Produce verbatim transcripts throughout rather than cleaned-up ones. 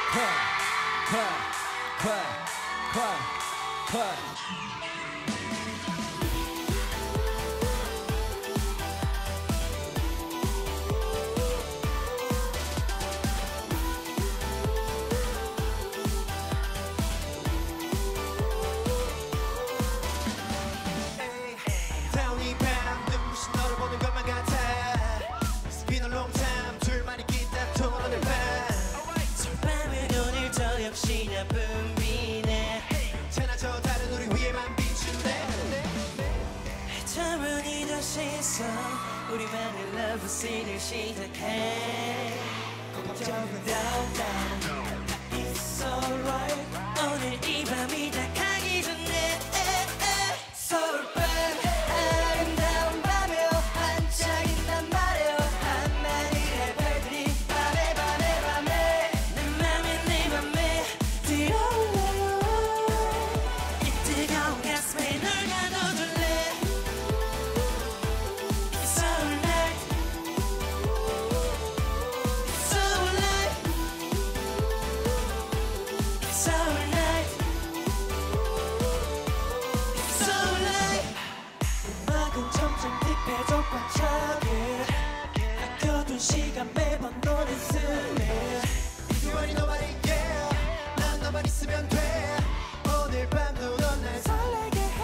우리만의 러브 씬을 시작해 걱정은 down down It's alright 오늘 이 밤이 다 가기 전에 서울밤 아름다운 밤에 반짝인단 말이야 한마디의 별들이 밤에 밤에 밤에 내 맘에 내 맘에 들어올래요 이 뜨거운 가슴에 널 가둬둘래 시간 매번 너는 쓸래 You ain't nobody yeah 난 너만 있으면 돼 오늘 밤도 넌 날 설레게 해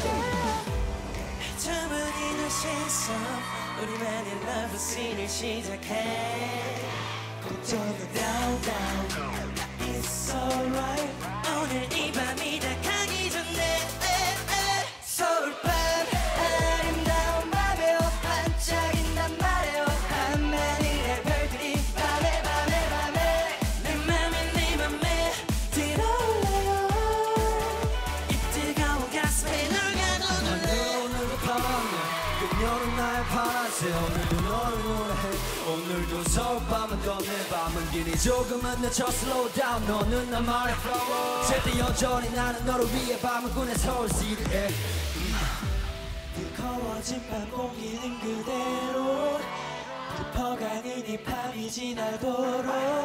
yeah. 주문이 널 신선 우리만의 러브 씬을 시작해 걱정은 down down It's alright 오늘 이 밤이 다 가기 전에 서울밤 아름다운 밤에 반짝인단 말이야 한마디의 별들이 밤에 밤에 밤에 내 맘에 내 맘에 들어올래요 이 뜨거운 가슴에 널 가둬둘래 오늘도 밤에 그녀는 나의 파란색 오늘도 너를 노래해 오늘도 서울밤은 떠내 밤은 길이 조금은 늦춰 slow down 너는 나만의 flower 제때 여전히 나는 너를 위해 밤을 꾸네 서울시리에 뜨거워진 밤 공기는 그대로 깊어가는 이 밤이 지나도록